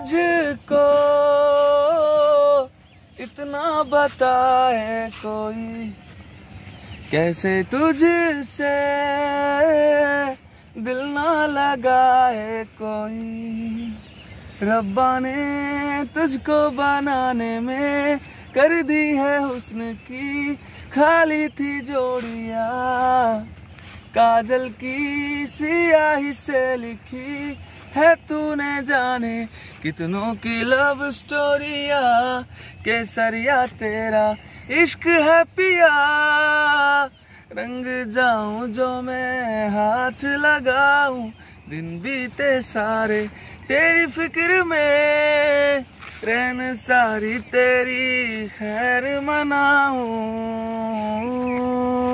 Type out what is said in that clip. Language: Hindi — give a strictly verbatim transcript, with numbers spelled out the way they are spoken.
तुझको इतना बताए कोई, कैसे तुझसे दिल ना लगाए कोई। रब्बा ने तुझको बनाने में कर दी है हुस्न की खाली थी जोड़िया, काजल की सियाही से लिखी है तूने जाने कितनों की लव स्टोरिया। केसरिया तेरा इश्क है पिया, रंग जाऊं जो मैं हाथ लगाऊं, दिन बीते सारे तेरी फिक्र में, रहन सारी तेरी खैर मनाऊं।